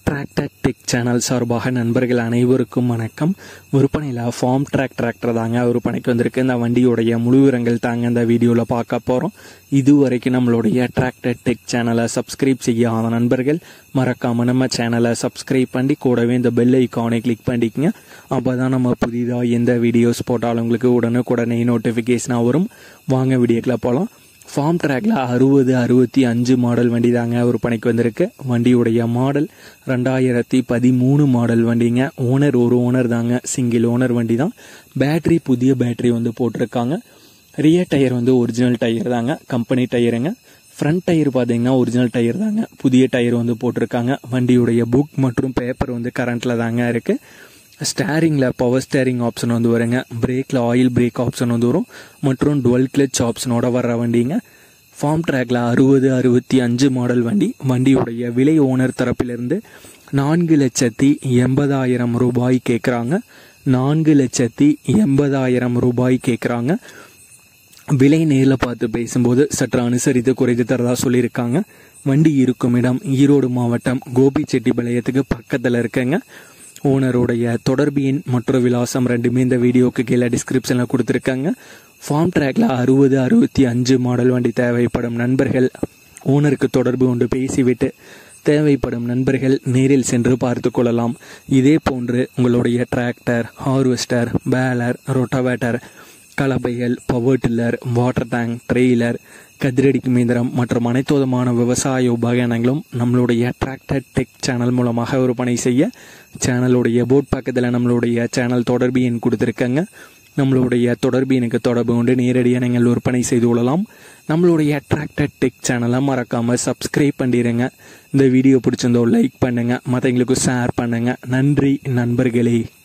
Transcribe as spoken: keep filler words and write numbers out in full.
Tractor tech channel சார்பாக நண்பர்கள் அனைவருக்கும் வணக்கம். விற்பனையில் Farmtrac டிராக்டர் தாங்க விற்பனைக்கு வந்திருக்கு. இந்த வண்டியோடைய முழு விவரங்கள் தாங்க இந்த வீடியோவில் பார்க்க போகிறோம். இது வரைக்கும் நம்மளுடைய டிராக்டர் டெக் சேனலை சப்ஸ்கிரைப் செய்யாத நண்பர்கள் மறக்காமல் நம்ம சேனலை சப்ஸ்கிரைப் பண்ணி கூடவே இந்த பெல் ஐக்கானை கிளிக் பண்ணிக்கங்க. அப்போ தான் நம்ம புதிதாக எந்த வீடியோஸ் போட்டாலும் உங்களுக்கு உடனுக்குடனே நோட்டிஃபிகேஷனாக வரும். வாங்க வீடியோக்கில் போகலாம். Farmtracல அறுபது அறுபத்தி அஞ்சு மாடல் வண்டி தாங்க விற்பனைக்கு வந்திருக்கு. வண்டியுடைய மாடல் ரெண்டாயிரத்தி பதிமூணு மாடல் வண்டிங்க. ஓனர் ஒரு ஓனர் தாங்க, சிங்கிள் ஓனர் வண்டி தான். பேட்டரி புதிய பேட்டரி வந்து போட்டிருக்காங்க. ரியர் டயர் வந்து ஒரிஜினல் டயர் தாங்க, கம்பெனி டயருங்க. ஃப்ரண்ட் டயர் பார்த்தீங்கன்னா ஒரிஜினல் டயர் தாங்க, புதிய டயர் வந்து போட்டிருக்காங்க. வண்டியுடைய புக் மற்றும் பேப்பர் வந்து கரண்ட்ல தாங்க இருக்கு. ஸ்டேரிங்கில் பவர் ஸ்டேரிங் ஆப்ஷன் வந்து வருங்க. பிரேக்கில் ஆயில் பிரேக் ஆப்ஷன் வந்து வரும் மற்றும் டுவெல் கிளச் ஆப்ஷனோட வர்ற வண்டிங்க. Farmtracல அறுபது அறுபத்தி அஞ்சு மாடல் வண்டி. வண்டியுடைய விலை ஓனர் தரப்பிலிருந்து நான்கு லட்சத்தி எண்பதாயிரம் ரூபாய் கேட்குறாங்க. நான்கு லட்சத்தி எண்பதாயிரம் ரூபாய் கேட்குறாங்க. விலை நேரில் பார்த்து பேசும்போது சற்று அனுசரித்து குறைத்து தரதா சொல்லியிருக்காங்க. வண்டி இருக்கும் இடம் ஈரோடு மாவட்டம் கோபிச்செட்டிப்பாளையத்துக்கு பக்கத்தில் இருக்குங்க. ஓனருடைய தொடர்பு எண் மற்றும் விலாசம் ரெண்டுமே இந்த வீடியோக்கு கீழே டிஸ்கிரிப்ஷனில் கொடுத்துருக்காங்க. Farmtracல அறுபது அறுபத்தி அஞ்சு மாடல் வண்டி தேவைப்படும் நண்பர்கள் ஓனருக்கு தொடர்பு கொண்டு பேசிவிட்டு தேவைப்படும் நண்பர்கள் நேரில் சென்று பார்த்து கொள்ளலாம். இதே போன்று உங்களுடைய டிராக்டர், ஹார்வெஸ்டர், பேலர், ரொட்டவேட்டர், கலப்பைகள், power tiller, water tank, trailer, கதிரடிக்கு இயந்திரம் மற்றும் அனைத்து விதமான விவசாய உபகரணங்களும் நம்மளுடைய டிராக்டர் டெக் சேனல் மூலமாக விற்பனை செய்ய சேனலுடைய போர்ட் பக்கத்தில் நம்மளுடைய சேனல் தொடர்பு எண் கொடுத்துருக்காங்க. நம்மளுடைய தொடர்பு எனக்கு தொடர்பு கொண்டு நேரடியாக நீங்கள் விற்பனை செய்து கொள்ளலாம். நம்மளுடைய டிராக்டர் டெக் சேனலை மறக்காமல் சப்ஸ்கிரைப் பண்ணிடுங்க. இந்த வீடியோ பிடிச்சிருந்தோ லைக் பண்ணுங்கள், மற்றவங்களுக்கு ஷேர் பண்ணுங்கள். நன்றி நண்பர்களே.